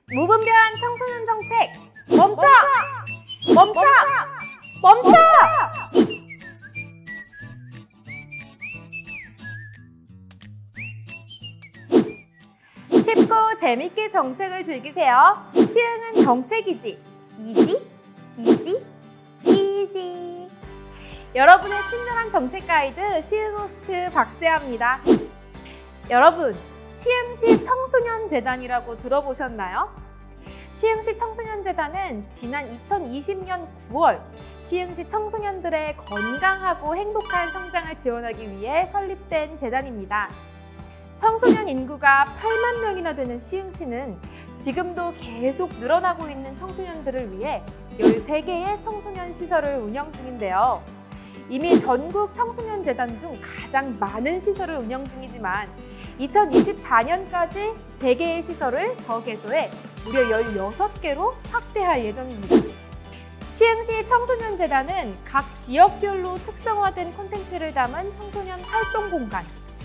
무분별한 청소년 정책 멈춰! 멈춰! 멈춰! 쉽고 재밌게 정책을 즐기세요. 시흥은 정책이지. 이지? 이지? 이지. 여러분의 친절한 정책 가이드 시흥호스트 박세아입니다. 여러분, 시흥시 청소년재단이라고 들어보셨나요? 시흥시 청소년재단은 지난 2020년 9월 시흥시 청소년들의 건강하고 행복한 성장을 지원하기 위해 설립된 재단입니다. 청소년 인구가 8만 명이나 되는 시흥시는 지금도 계속 늘어나고 있는 청소년들을 위해 13개의 청소년 시설을 운영 중인데요. 이미 전국 청소년재단 중 가장 많은 시설을 운영 중이지만 2024년까지 3개의 시설을 더 개소해 무려 16개로 확대할 예정입니다. 시흥시 청소년재단은 각 지역별로 특성화된 콘텐츠를 담은 청소년 활동 공간,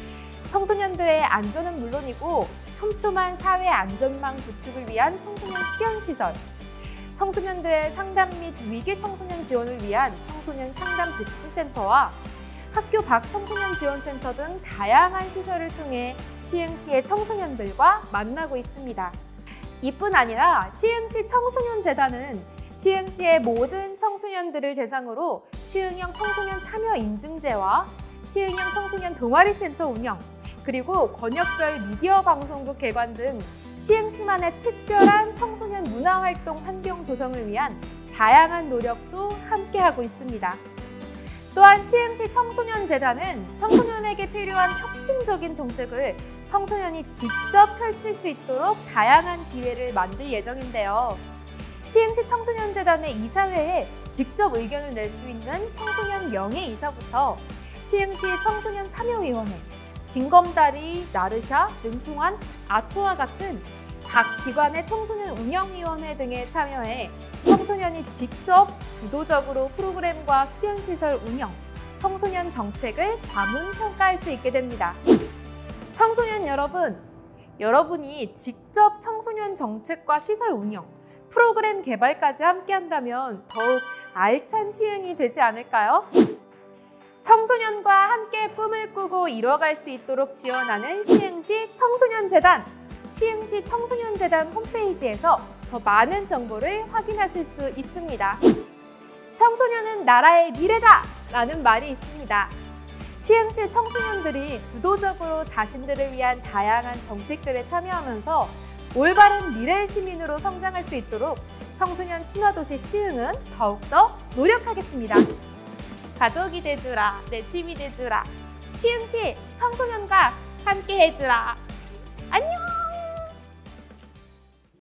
청소년들의 안전은 물론이고 촘촘한 사회 안전망 구축을 위한 청소년 수련시설, 청소년들의 상담 및 위기 청소년 지원을 위한 청소년 상담 복지센터와 학교 밖 청소년 지원센터 등 다양한 시설을 통해 시흥시의 청소년들과 만나고 있습니다. 이뿐 아니라 시흥시 청소년재단은 시흥시의 모든 청소년들을 대상으로 시흥형 청소년 참여 인증제와 시흥형 청소년 동아리센터 운영, 그리고 권역별 미디어 방송국 개관 등 시흥시만의 특별한 청소년 문화활동 환경 조성을 위한 다양한 노력도 함께하고 있습니다. 또한 시흥시 청소년재단은 청소년에게 필요한 혁신적인 정책을 청소년이 직접 펼칠 수 있도록 다양한 기회를 만들 예정인데요. 시흥시 청소년재단의 이사회에 직접 의견을 낼 수 있는 청소년 명예이사부터 시흥시 청소년 참여위원회, 징검다리, 나르샤, 능통한, 아토와 같은 각 기관의 청소년 운영위원회 등에 참여해 청소년이 직접 주도적으로 프로그램과 수련시설 운영, 청소년 정책을 자문평가할 수 있게 됩니다. 청소년 여러분, 여러분이 직접 청소년 정책과 시설 운영, 프로그램 개발까지 함께한다면 더욱 알찬 시흥이 되지 않을까요? 청소년과 함께 꿈을 꾸고 이뤄갈 수 있도록 지원하는 시흥시 청소년재단, 시흥시 청소년재단 홈페이지에서 더 많은 정보를 확인하실 수 있습니다. 청소년은 나라의 미래다! 라는 말이 있습니다. 시흥시 청소년들이 주도적으로 자신들을 위한 다양한 정책들에 참여하면서 올바른 미래 시민으로 성장할 수 있도록 청소년 친화도시 시흥은 더욱더 노력하겠습니다. 가족이 돼주라, 내 집이 돼주라. 시흥시 청소년과 함께 해주라. 안녕!